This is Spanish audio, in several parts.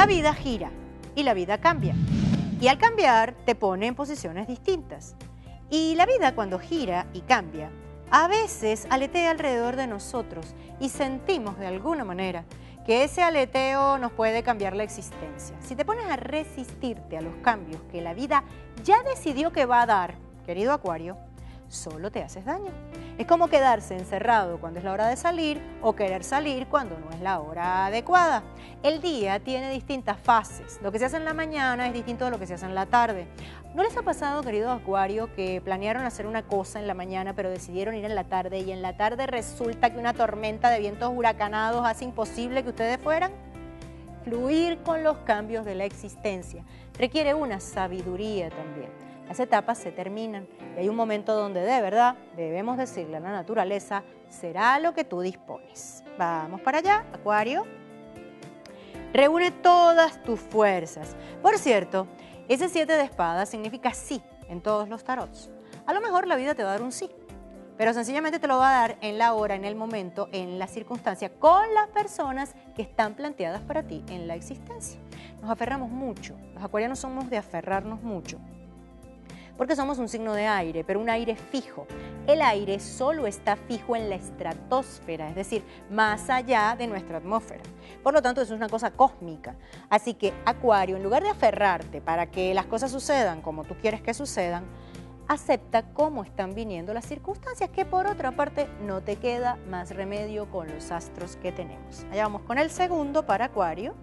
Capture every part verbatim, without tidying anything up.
La vida gira y la vida cambia. Y al cambiar te pone en posiciones distintas. Y la vida cuando gira y cambia, a veces aletea alrededor de nosotros y sentimos de alguna manera que ese aleteo nos puede cambiar la existencia. Si te pones a resistirte a los cambios que la vida ya decidió que va a dar, querido Acuario, solo te haces daño. Es como quedarse encerrado cuando es la hora de salir o querer salir cuando no es la hora adecuada. El día tiene distintas fases. Lo que se hace en la mañana es distinto de lo que se hace en la tarde. ¿No les ha pasado, querido Acuario, que planearon hacer una cosa en la mañana pero decidieron ir en la tarde y en la tarde resulta que una tormenta de vientos huracanados hace imposible que ustedes fueran? Fluir con los cambios de la existencia requiere una sabiduría también. Las etapas se terminan y hay un momento donde de verdad debemos decirle a la naturaleza, será lo que tú dispones. Vamos para allá, Acuario. Reúne todas tus fuerzas. Por cierto, ese siete de espadas significa sí en todos los tarots. A lo mejor la vida te va a dar un sí, pero sencillamente te lo va a dar en la hora, en el momento, en la circunstancia, con las personas que están planteadas para ti en la existencia. Nos aferramos mucho, los acuarianos somos de aferrarnos mucho, porque somos un signo de aire, pero un aire fijo. El aire solo está fijo en la estratosfera, es decir, más allá de nuestra atmósfera. Por lo tanto, eso es una cosa cósmica. Así que, Acuario, en lugar de aferrarte para que las cosas sucedan como tú quieres que sucedan, acepta cómo están viniendo las circunstancias, que por otra parte no te queda más remedio con los astros que tenemos. Allá vamos con el segundo para Acuario.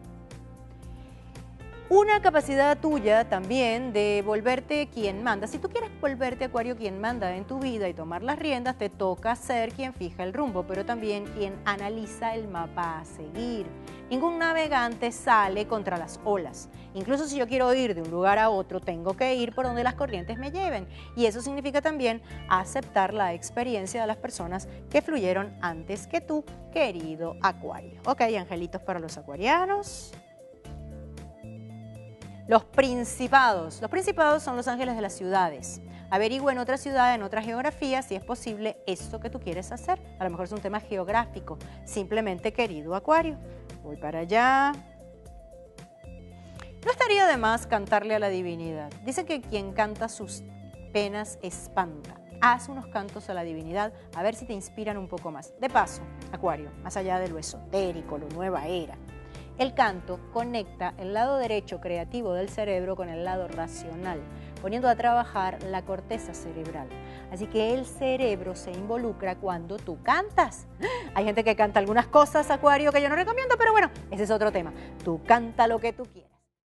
Una capacidad tuya también de volverte quien manda. Si tú quieres volverte, Acuario, quien manda en tu vida y tomar las riendas, te toca ser quien fija el rumbo, pero también quien analiza el mapa a seguir. Ningún navegante sale contra las olas. Incluso si yo quiero ir de un lugar a otro, tengo que ir por donde las corrientes me lleven. Y eso significa también aceptar la experiencia de las personas que fluyeron antes que tú, querido Acuario. Ok, angelitos para los acuarianos. Los principados. Los principados son los ángeles de las ciudades. Averigua en otra ciudad, en otra geografía, si es posible esto que tú quieres hacer. A lo mejor es un tema geográfico. Simplemente, querido Acuario. Voy para allá. No estaría de más cantarle a la divinidad. Dice que quien canta sus penas espanta. Haz unos cantos a la divinidad, a ver si te inspiran un poco más. De paso, Acuario, más allá de lo esotérico, lo nueva era, el canto conecta el lado derecho creativo del cerebro con el lado racional, poniendo a trabajar la corteza cerebral. Así que el cerebro se involucra cuando tú cantas. Hay gente que canta algunas cosas, Acuario, que yo no recomiendo, pero bueno, ese es otro tema. Tú canta lo que tú quieras.